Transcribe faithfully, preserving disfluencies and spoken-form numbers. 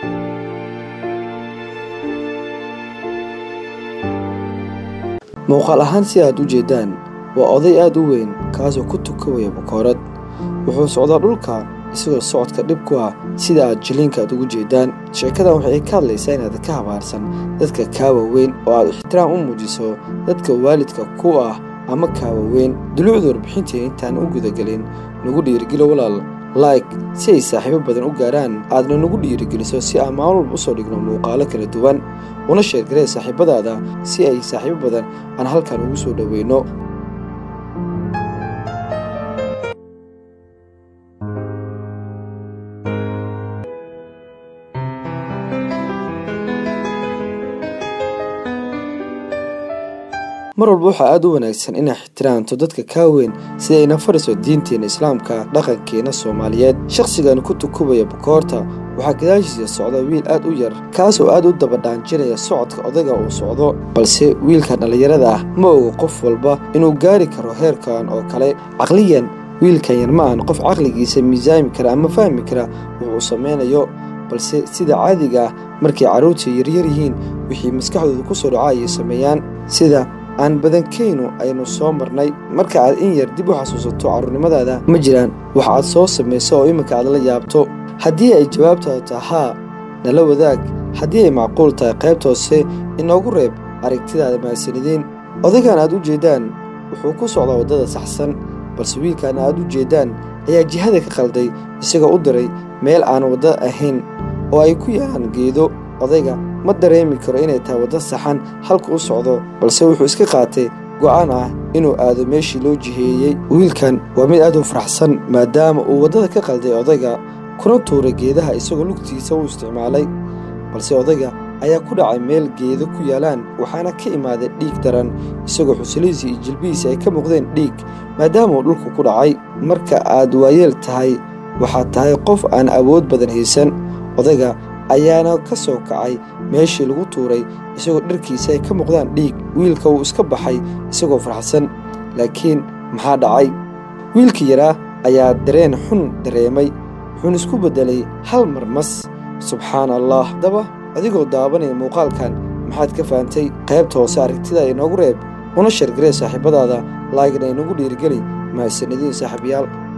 muuqaal ahaan si aad u jeedaan waa oday aad u weyn kaasoo ku tukawaya bakoorad wuxuu socdaa dhulka isagoo socodka dhib ku ah sida aad jiliinka aad ugu jeedaan sheekadan waxay ka hadlaysaa inaad ka habaarsan dadka kaawa weyn oo aad ixtiraam u muujiso dadka waalidka ku ah ama kaawa weyn dulucda warbixintii intaan u gudagelin nagu dhiirigelo walaal like si ay saaxiibo badan u gaaraan aadna nagu dhiirigeliso si aan maalin walba usoo dhigno muuqaalo kala duwan una sheergaree saaxiibadaada si ay saaxiibo badan aan halkan ugu soo dhaweyno mar walba waxaa aad u wanaagsan inaad ixtiraamto dadka kaa weyn sida ayna fariso diinteena islaamka dhaqankeena Soomaaliyeed shakhsigan ku tukubaya bakoorta waxaa gadaashiisa socda wiil aad u yar kaasoo aad u daba dhaanjinaya socodka odayga uu socdo balse wiilka dhalinyarada ah ma oga qof walba inuu gaari karo heerkan oo kale aqliyan wiilkan yar ma aan qof caqligiisa miisaami kara ama fahmi kara wuxuu sameynayo balse sida caadiga ah markay caruurta yaryar yihiin wixii maskaxdooda ku soo dhacay sameeyaan sida aan badankeynu aynu soo marnay marka aad in yar dib u xasuusato carruurnimadaada ma jiraan wax aad soo samayso oo imika aad la yaabto haddii ay jawaabtaadu tahay haa nala wadaag haddii ay macquul tahay qaybta hoose inoogu reeb aragtidaada mahadsanideen odaygan aad u jeedaan wuxuu ku socdaa waddada saxsan balse wiilkan aad u jeedaan ayaa jihada ka qalday isagoo u diray meel aan wadda ahayn oo ay ku yaalaan geedo odayga ma dareemi karo inay tahay wadda saxan halka u socdo balse wuxuu iska qaatay go'aan ah inuu aado meeshii loo jiheeyey wiilkan waa mid aad u faraxsan maadaama uu waddada ka qalday odayga kuna tuuray geedaha isagoo lugtiisa u isticmaalay balse odayga ayaa ku dhacay meel geedo ku yaalaan waxaana ka imaaday dhiig daran isagoo xusulihiisa iyo jilbihiisa ay ka muuqdeen dhiig maadaama uu dhulku ku dhacay marka aad waayeel tahay waxaad tahay qof aan awood badan haysan odayga ayaana ka soo kacay meeshii lagu tuuray isagoo dharkiisa ay ka muuqdaan dhiig wiilka uu iska baxay isagoo faraxsan laakiin maxaa dhacay wiilkii yaraa ayaa dareen xun dareemay wuxuuna isku beddelay hal mar mas subxaan allah daba adigoo daabanaya muuqaalkan maxaad ka fahantay qaybta hoose aragtida inoogu reeb una sheergaree saaxiibadaada laagna inagu dhiirigeli mahadsanidin saaxiibayaal